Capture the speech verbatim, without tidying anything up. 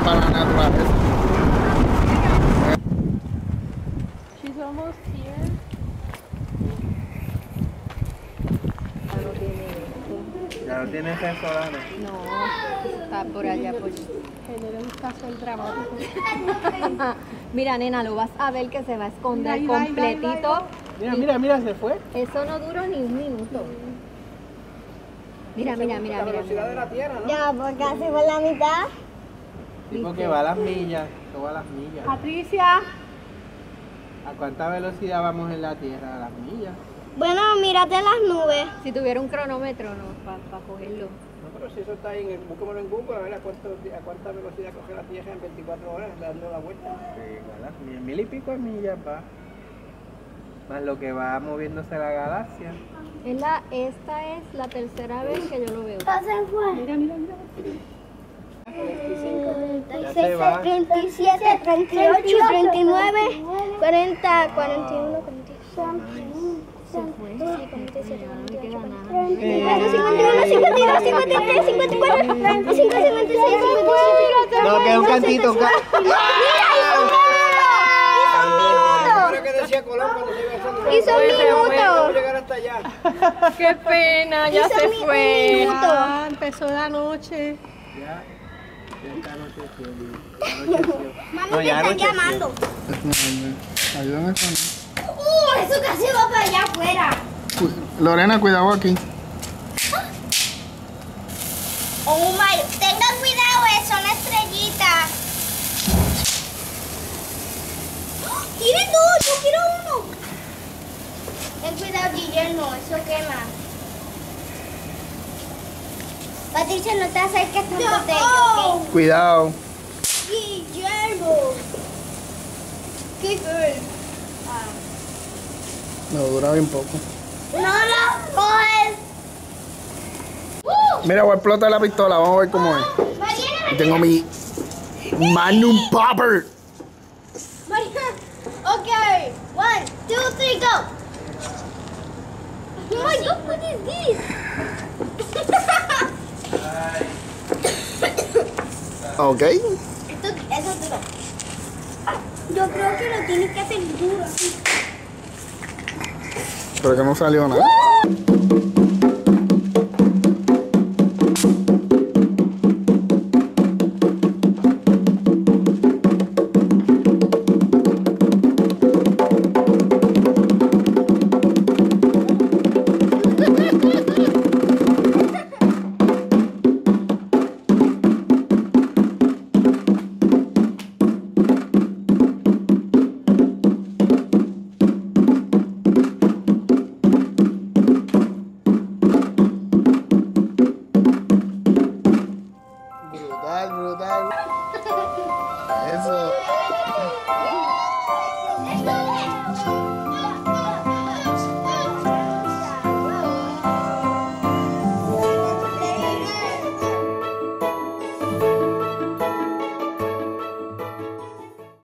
para la naturaleza. She's almost here. Ya no tiene sensores. No, está por allá por... Genera un caso dramático. Mira, nena, lo vas a ver que se va a esconder Mira, ahí va, ahí va, ahí completito. va, ahí Mira, mira, mira, se fue. Eso no duró ni un minuto. Mira, mira, mira, mira. velocidad de la Tierra, ¿no? Ya, por casi por la mitad. Sí, porque va a las millas. Esto va a las millas. Patricia. ¿A cuánta velocidad vamos en la Tierra? A las millas. Bueno, mírate las nubes. Si tuviera un cronómetro, no, para cogerlo. No, pero si eso está ahí, en el, búscamelo en Google, a ver a, cuánto, a cuánta velocidad coge la Tierra en veinticuatro horas dando la vuelta. Sí, a las millas. Mil y pico de millas va. Más lo que va moviéndose la galaxia. Es la, esta es la tercera vez que yo lo veo. Ya se fue. Mira, mira, mira. Ya se va. treinta y siete, treinta y ocho, treinta y nueve, cuarenta, cuarenta y uno, cuarenta y dos. Se fue. cuarenta y siete, No me queda nada. cincuenta, cincuenta y uno, cincuenta y dos, cincuenta y tres, cincuenta y cuatro, cincuenta y cinco, cincuenta y seis, cincuenta y siete. No, que es un cantito. un ca- ¿Qué que decía Colón cuando se iba haciendo? Hizo un Vamos a minuto. llegar hasta allá. Qué pena, ya Hizo se mi- fue. un minuto. Ya empezó la noche. Ya. Ya está anocheció. Anocheció. Mami, No, te ya están anocheció. llamando. Ayúdame con... Uh, eso casi va para allá afuera. Lorena, cuidado aquí. Oh my, tengan cuidado, eh, son estrellitas. ¡Tire dos! ¡Yo quiero uno! Ten cuidado, Guillermo, eso quema. Patricia, no te acerques tanto de ellos, ¿ok? Cuidado. Guillermo. ¿Qué fue? No, dura bien poco. No lo coges. Mira, voy a explotar la pistola. Vamos a ver cómo es. Mariana, Y tengo mi Magnum Popper. Mariana. Ok. One, two, three, go. Oh my God, what is this? Ok. Esto, eso es duro. Yo creo que lo tienes que hacer duro. Así. Pero que no salió nada. Brutal, brutal. Eso. Esto es.